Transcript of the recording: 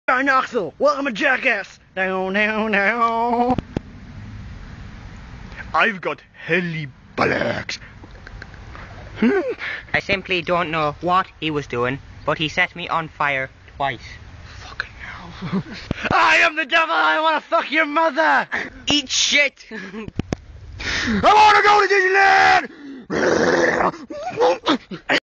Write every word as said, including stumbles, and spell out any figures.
I'm Knoxville. Welcome to Jackass. Down, down, down. I've got heli bullocks. I simply don't know what he was doing, but he set me on fire twice. Fucking hell. I am the devil. I want to fuck your mother. Eat shit. I want to go to Disneyland.